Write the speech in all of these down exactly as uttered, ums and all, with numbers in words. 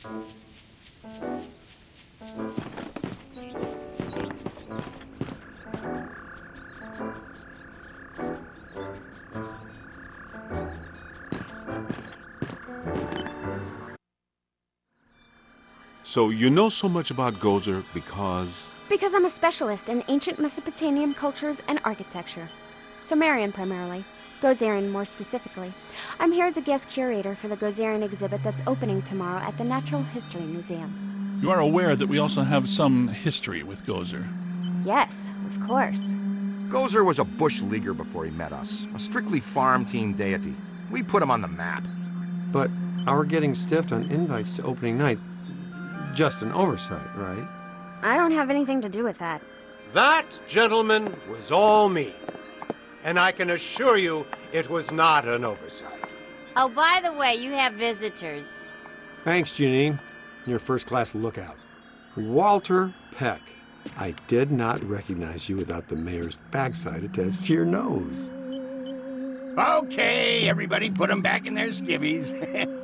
So you know so much about Gozer because... Because I'm a specialist in ancient Mesopotamian cultures and architecture. Sumerian primarily. Gozerian more specifically. I'm here as a guest curator for the Gozerian exhibit that's opening tomorrow at the Natural History Museum. You are aware that we also have some history with Gozer? Yes, of course. Gozer was a bush leaguer before he met us. A strictly farm team deity. We put him on the map. But our getting stiffed on invites to opening night, just an oversight, right? I don't have anything to do with that. That, gentlemen, was all me. And I can assure you it was not an oversight. Oh, by the way, you have visitors. Thanks, Janine. You're a first-class lookout. Walter Peck. I did not recognize you without the mayor's backside attached to your nose. Okay, everybody put them back in their skivvies.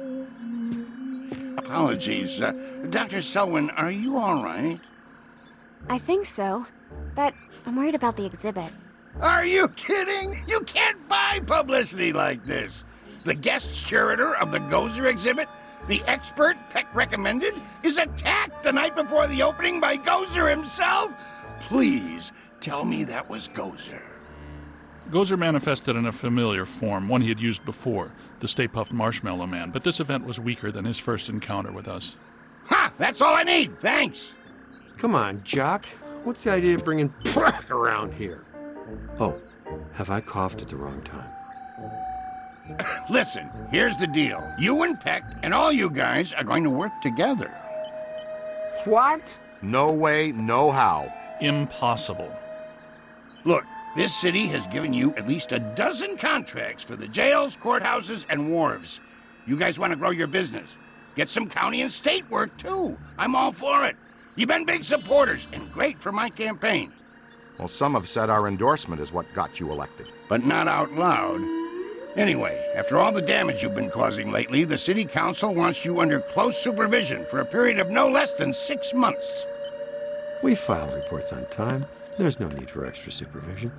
Apologies. Uh, Doctor Selwyn, are you all right? I think so, but I'm worried about the exhibit. Are you kidding? You can't buy publicity like this. The guest curator of the Gozer exhibit, the expert Peck recommended, is attacked the night before the opening by Gozer himself? Please, tell me that was Gozer. Gozer manifested in a familiar form, one he had used before, the Stay Puft Marshmallow Man, but this event was weaker than his first encounter with us. Ha! That's all I need, thanks! Come on, Jock. What's the idea of bringing Peck around here? Oh, have I coughed at the wrong time? Listen, here's the deal. You and Peck and all you guys are going to work together. What? No way, no how. Impossible. Look, this city has given you at least a dozen contracts for the jails, courthouses, and wharves. You guys want to grow your business. Get some county and state work, too. I'm all for it. You've been big supporters and great for my campaign. Well, some have said our endorsement is what got you elected. But not out loud. Anyway, after all the damage you've been causing lately, the city council wants you under close supervision for a period of no less than six months. We file reports on time. There's no need for extra supervision.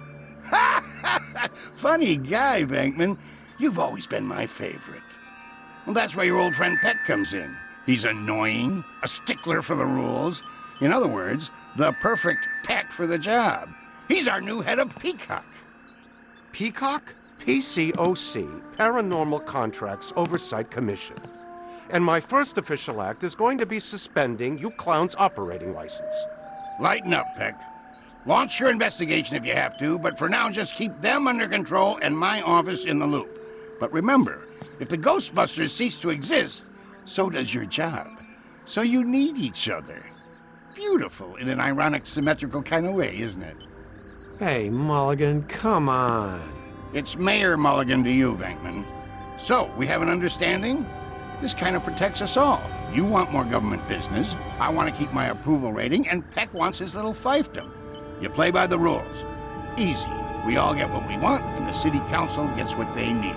Funny guy, Bankman. You've always been my favorite. Well, that's where your old friend Peck comes in. He's annoying, a stickler for the rules. In other words, the perfect Peck for the job. He's our new head of Peacock. Peacock? P C O C, Paranormal Contracts Oversight Commission. And my first official act is going to be suspending you clowns' operating license. Lighten up, Peck. Launch your investigation if you have to, but for now just keep them under control and my office in the loop. But remember, if the Ghostbusters cease to exist, so does your job. So you need each other. Beautiful in an ironic, symmetrical kind of way, isn't it? Hey, Mulligan, come on. It's Mayor Mulligan to you, Venkman. So, we have an understanding? This kind of protects us all. You want more government business, I want to keep my approval rating, and Peck wants his little fiefdom. You play by the rules. Easy. We all get what we want, and the city council gets what they need.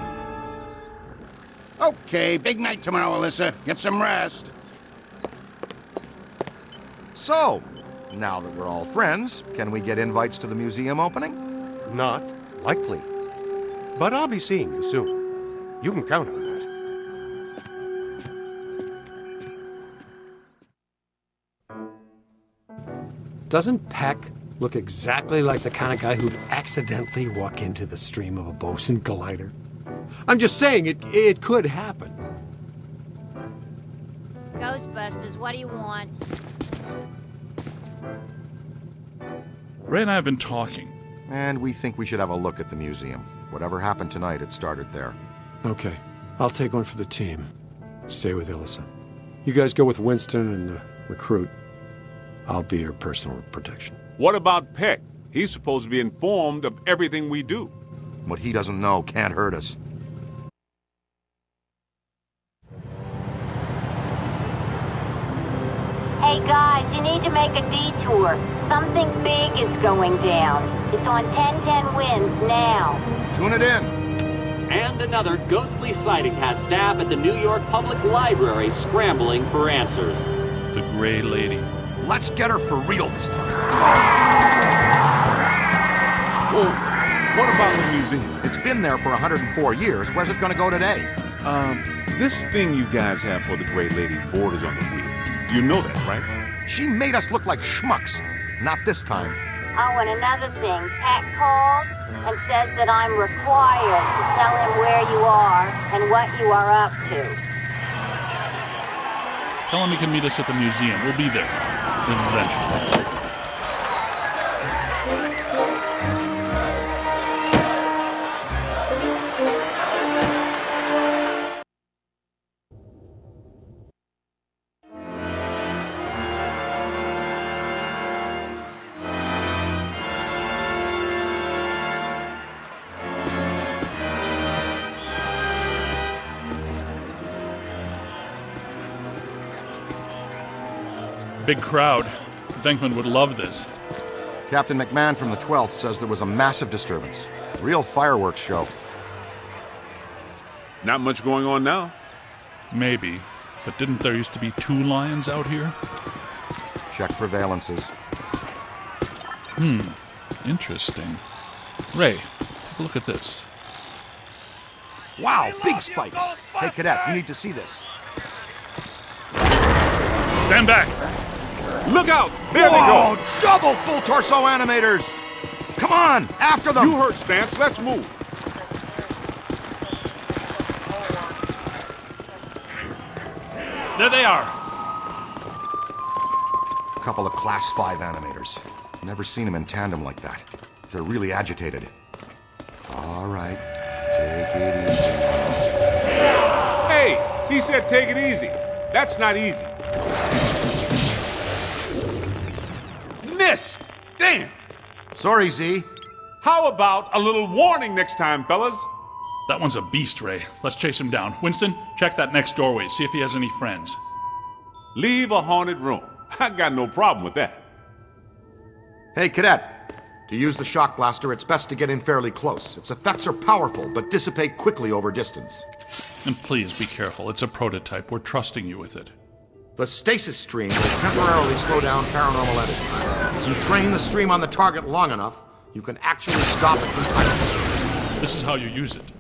Okay, big night tomorrow, Alyssa. Get some rest. So, now that we're all friends, can we get invites to the museum opening? Not likely. But I'll be seeing you soon. You can count on that. Doesn't Peck look exactly like the kind of guy who'd accidentally walk into the stream of a Bosun glider? I'm just saying, it, it could happen. Ghostbusters, what do you want? Ray and I have been talking. And we think we should have a look at the museum. Whatever happened tonight, it started there. Okay, I'll take one for the team. Stay with Alyssa. You guys go with Winston and the recruit. I'll be your personal protection. What about Peck? He's supposed to be informed of everything we do. What he doesn't know can't hurt us. Hey guys, you need to make a detour. Something big is going down. It's on ten ten winds now. Tune it in. And another ghostly sighting has staff at the New York Public Library scrambling for answers. The Gray Lady. Let's get her for real this time. Well, what about the museum? It's been there for one hundred four years. Where's it going to go today? Um, this thing you guys have for the Gray Lady borders on the weird. You know that, right? She made us look like schmucks. Not this time. Oh, and another thing, Pat called and says that I'm required to tell him where you are and what you are up to. Tell him he can meet us at the museum. We'll be there. Eventually. Big crowd. Venkman would love this. Captain McMahon from the twelfth says there was a massive disturbance. Real fireworks show. Not much going on now. Maybe. But didn't there used to be two lions out here? Check for valences. Hmm. Interesting. Ray, take a look at this. Wow, big spikes. Hey, Cadet, you need to see this. Stand back! Look out! There Whoa, they go! Double full torso animators! Come on, after them! You heard Stance, let's move. There they are! A couple of Class five animators. Never seen them in tandem like that. They're really agitated. All right, take it easy. Hey, he said take it easy. That's not easy. Missed! Damn! Sorry, Z. How about a little warning next time, fellas? That one's a beast, Ray. Let's chase him down. Winston, check that next doorway. See if he has any friends. Leave a haunted room. I got no problem with that. Hey, Cadet. To use the shock blaster, it's best to get in fairly close. Its effects are powerful, but dissipate quickly over distance. And please be careful. It's a prototype. We're trusting you with it. The stasis stream will temporarily slow down paranormal energy. If you train the stream on the target long enough, you can actually stop it entirely. This is how you use it.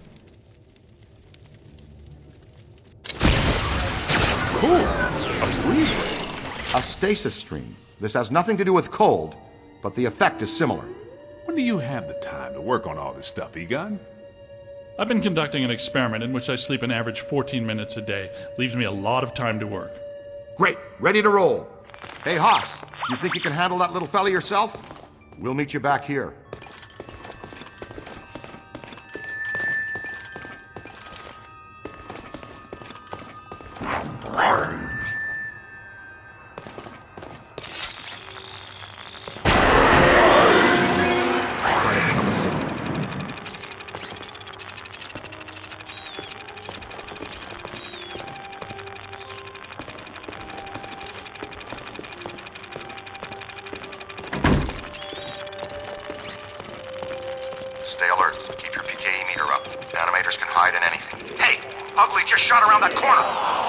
Cool. A breeze ray. A stasis stream. This has nothing to do with cold, but the effect is similar. When do you have the time to work on all this stuff, Egon? I've been conducting an experiment in which I sleep an average fourteen minutes a day. Leaves me a lot of time to work. Great. Ready to roll. Hey, Haas, you think you can handle that little fella yourself? We'll meet you back here. Stay alert. Keep your P K E meter up. Animators can hide in anything. Hey! Ugly just shot around that corner!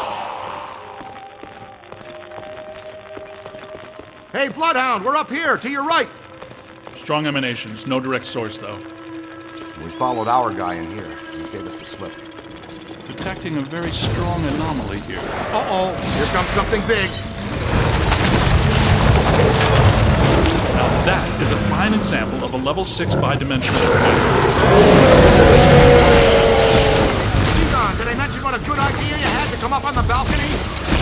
Hey, Bloodhound, we're up here, to your right! Strong emanations. No direct source, though. We followed our guy in here. He gave us the slip. Detecting a very strong anomaly here. Uh-oh, here comes something big. Now that is a fine example of a level six bidimensional equation. Egon, did I mention what a good idea you had to come up on the balcony?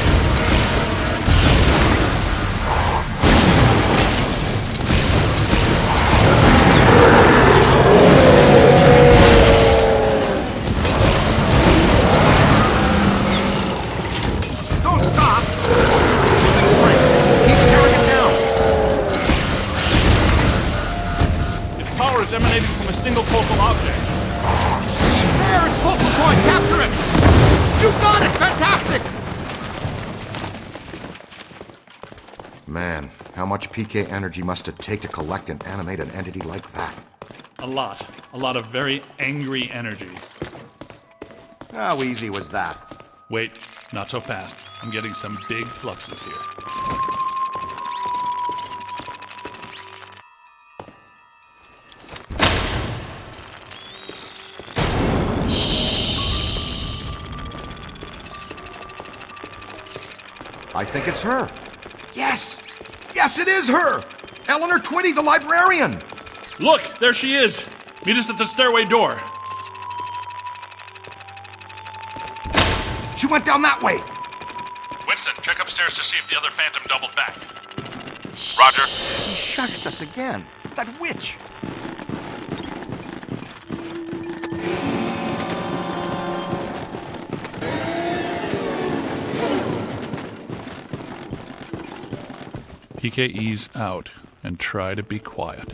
Don't stop! Using strength. Keep tearing it down. Its power is emanating from a single focal object. There, it's focal point! Capture it! You got it! Fantastic! Man, how much P K energy must it take to collect and animate an entity like that? A lot. A lot of very angry energy. How easy was that? Wait, not so fast. I'm getting some big fluxes here. I think it's her. Yes! Yes, it is her! Eleanor Twitty, the librarian! Look, there she is! Meet us at the stairway door. She went down that way. Winston, check upstairs to see if the other phantom doubled back. Roger. She shushed us again. That witch. P K E's out and try to be quiet.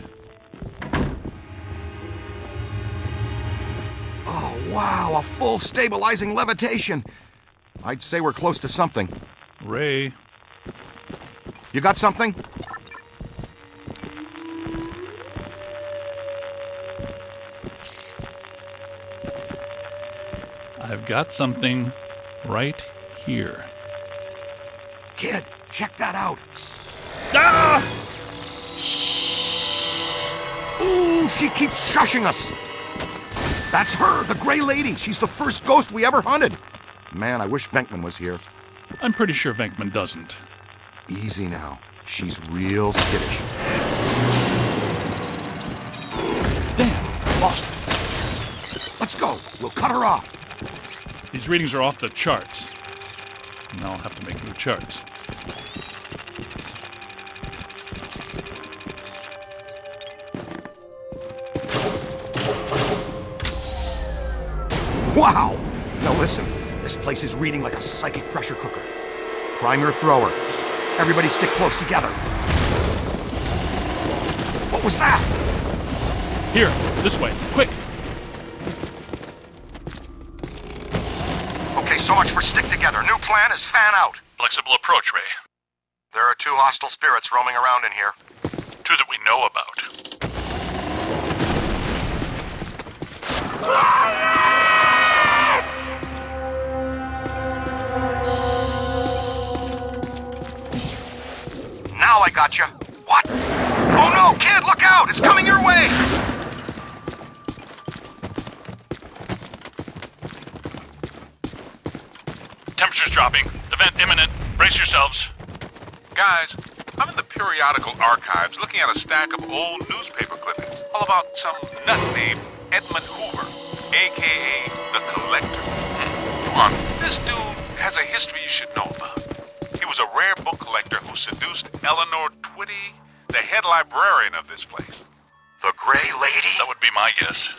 Oh, wow, a full stabilizing levitation. I'd say we're close to something. Ray. You got something? I've got something right here. Kid, check that out. Ah! Ooh, she keeps shushing us. That's her, the Gray Lady. She's the first ghost we ever hunted. Man, I wish Venkman was here. I'm pretty sure Venkman doesn't. Easy now. She's real skittish. Damn, lost her. Let's go. We'll cut her off. These readings are off the charts. Now I'll have to make new charts. Wow! Now listen, this place is reading like a psychic pressure cooker. Prime your thrower. Everybody stick close together. What was that? Here, this way, quick! Okay, so much for stick together. New plan is fan out. Flexible approach, Ray. There are two hostile spirits roaming around in here. Two that we know about. Now I got you. What? Oh no, kid, look out! It's coming your way! Temperature's dropping. Event imminent. Brace yourselves. Guys, I'm in the periodical archives looking at a stack of old newspaper clippings, all about some nut named Edmund Hoover, a k a the Collector. Hmm. Come on, this dude has a history you should know about. He was a rare book collector who seduced Eleanor Twitty, the head librarian of this place. The Gray Lady? That would be my guess.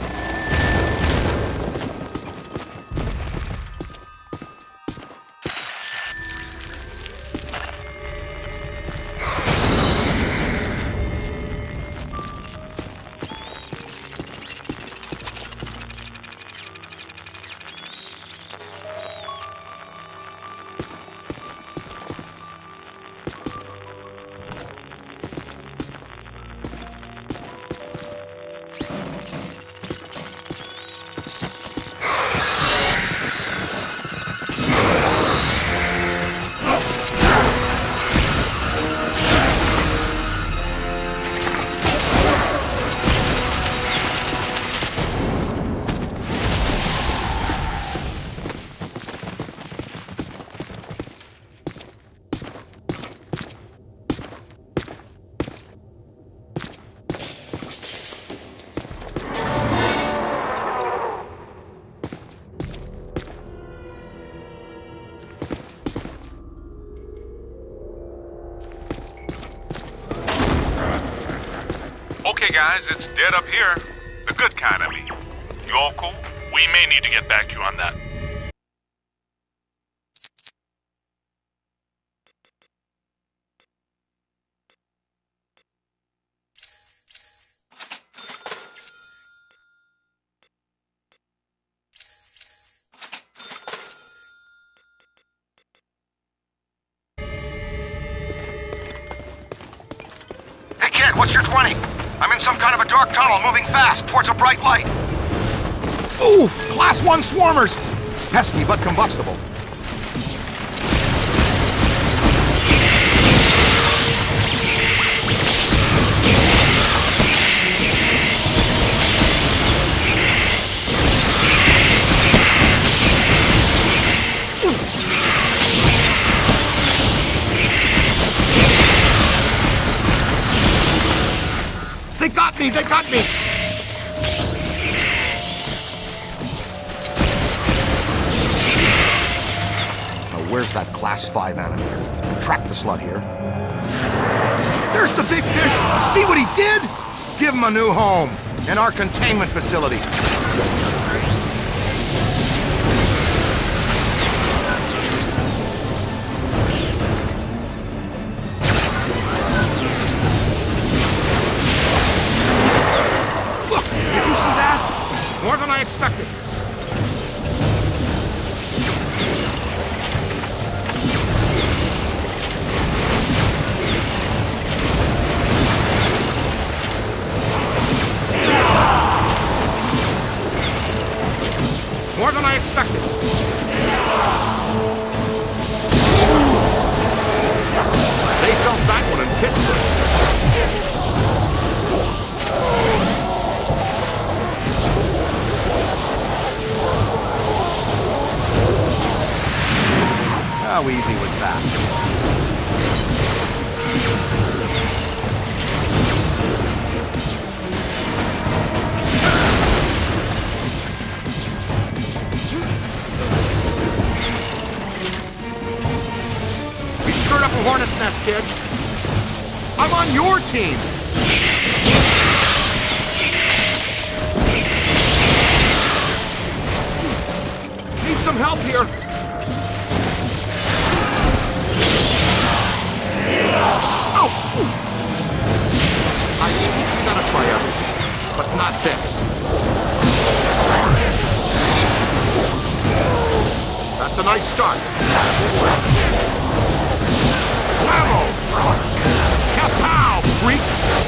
Okay, guys, it's dead up here. The good kind, I mean. You all cool? We may need to get back to you on that. Hey kid, what's your twenty? I'm in some kind of a dark tunnel moving fast towards a bright light. Oof! Class one swarmers! Pesky but combustible. They got me! They got me! Now, where's that class five animator? Track the slut here. There's the big fish! See what he did? Give him a new home in our containment facility. More than I expected. More than I expected. They felt that one in Pittsburgh. How easy was that? We stirred up a hornet's nest, kid. I'm on your team. Need some help here. I gotta try everything, but not this. That's a nice start. Bravo! Kapow, freak!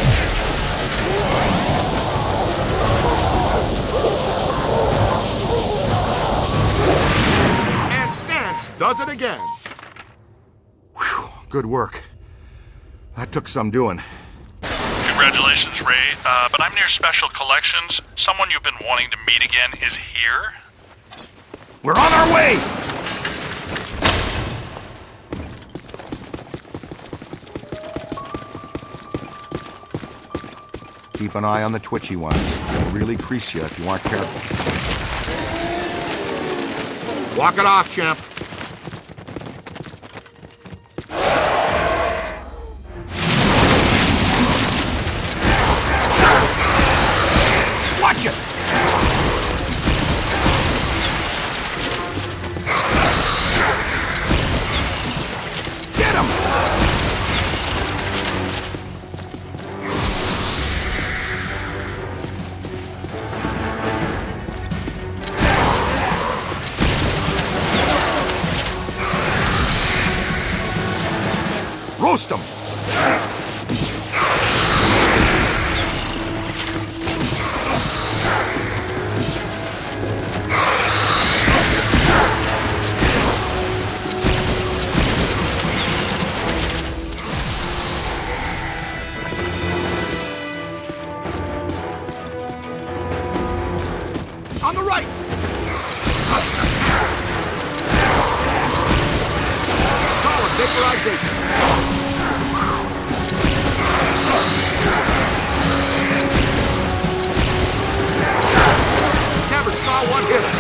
And Stance does it again. Whew, good work. That took some doing. Congratulations, Ray, uh, but I'm near Special Collections. Someone you've been wanting to meet again is here. We're on our way! Keep an eye on the twitchy ones. They'll really crease you if you aren't careful. Walk it off, champ. Watch it! Get him! Roast him! On the right! Solid vaporization. Never saw one hit him.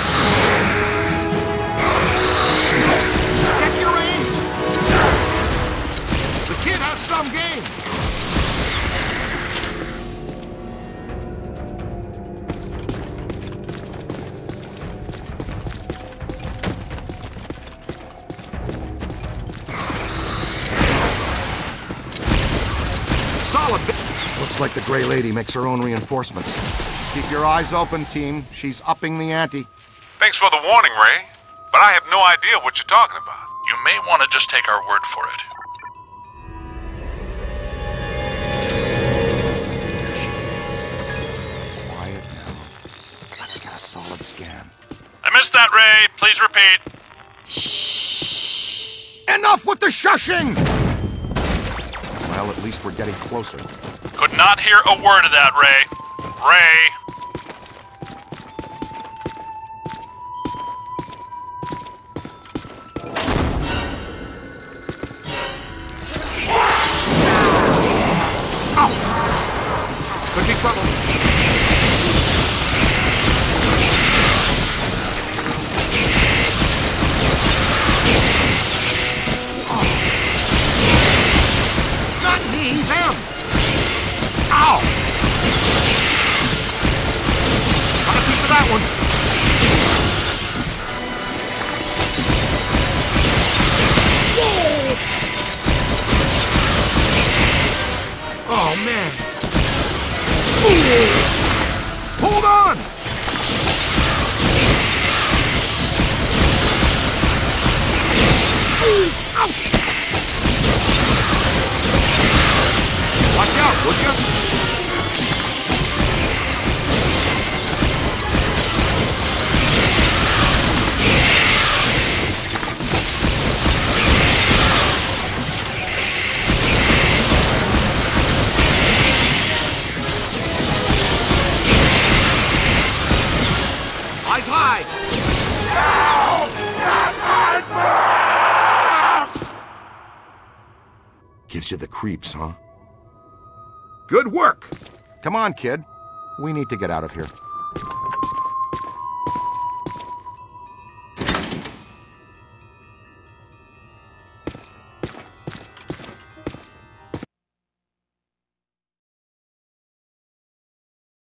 Check your aim. The kid has some game. Solid. Looks like the Gray Lady makes her own reinforcements. Keep your eyes open, team. She's upping the ante. Thanks for the warning, Ray, but I have no idea what you're talking about. You may want to just take our word for it. Quiet now. Let's get a solid scan. I missed that, Ray. Please repeat. Enough with the shushing! Well, at least we're getting closer. Could not hear a word of that, Ray. Ray. Ow! Could be trouble. Not me, them! Ow! Got a piece of that one. Whoa! Oh, man. Hold on! Ouch! Watch out, would you? Eyes high! Gives you the creeps, huh? Good work! Come on, kid. We need to get out of here.